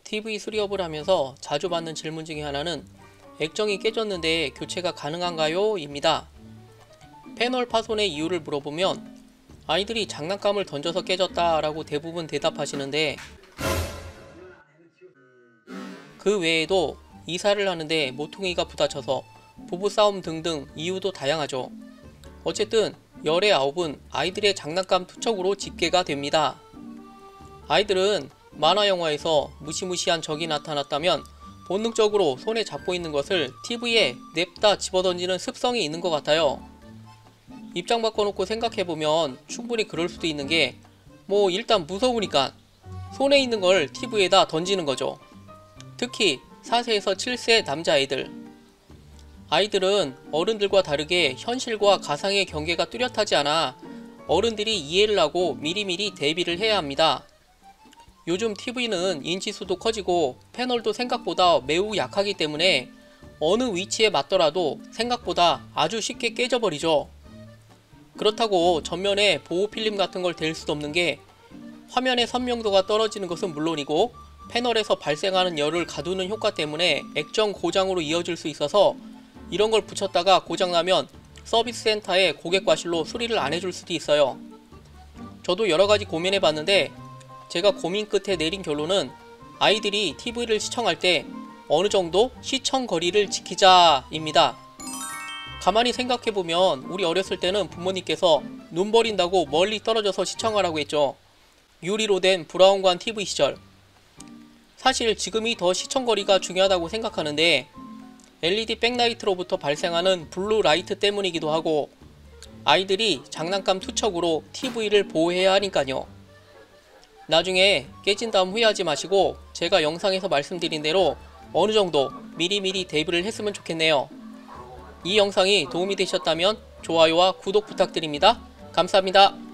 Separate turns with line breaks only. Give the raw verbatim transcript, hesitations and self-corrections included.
티브이 수리업을 하면서 자주 받는 질문 중에 하나는 액정이 깨졌는데 교체가 가능한가요? 입니다. 패널 파손의 이유를 물어보면 아이들이 장난감을 던져서 깨졌다 라고 대부분 대답하시는데, 그 외에도 이사를 하는데 모퉁이가 부딪혀서 부부싸움 등등 이유도 다양하죠. 어쨌든 열의 아홉은 아이들의 장난감 투척으로 집계가 됩니다. 아이들은 만화 영화에서 무시무시한 적이 나타났다면 본능적으로 손에 잡고 있는 것을 티브이에 냅다 집어던지는 습성이 있는 것 같아요. 입장 바꿔놓고 생각해보면 충분히 그럴 수도 있는 게, 뭐 일단 무서우니까 손에 있는 걸 티브이에다 던지는 거죠. 특히 사 세에서 칠 세 남자아이들. 아이들은 어른들과 다르게 현실과 가상의 경계가 뚜렷하지 않아 어른들이 이해를 하고 미리미리 대비를 해야 합니다. 요즘 티브이는 인치수도 커지고 패널도 생각보다 매우 약하기 때문에 어느 위치에 맞더라도 생각보다 아주 쉽게 깨져버리죠. 그렇다고 전면에 보호필름 같은 걸 댈 수도 없는 게, 화면의 선명도가 떨어지는 것은 물론이고 패널에서 발생하는 열을 가두는 효과 때문에 액정 고장으로 이어질 수 있어서 이런 걸 붙였다가 고장나면 서비스 센터에 고객 과실로 수리를 안 해줄 수도 있어요. 저도 여러가지 고민해봤는데 제가 고민 끝에 내린 결론은 아이들이 티브이를 시청할 때 어느 정도 시청 거리를 지키자 입니다. 가만히 생각해보면 우리 어렸을 때는 부모님께서 눈 버린다고 멀리 떨어져서 시청하라고 했죠. 유리로 된 브라운관 티브이 시절. 사실 지금이 더 시청거리가 중요하다고 생각하는데 엘이디 백라이트로부터 발생하는 블루라이트 때문이기도 하고 아이들이 장난감 투척으로 티브이를 보호해야 하니까요. 나중에 깨진 다음 후회하지 마시고 제가 영상에서 말씀드린 대로 어느 정도 미리미리 대비를 했으면 좋겠네요. 이 영상이 도움이 되셨다면 좋아요와 구독 부탁드립니다. 감사합니다.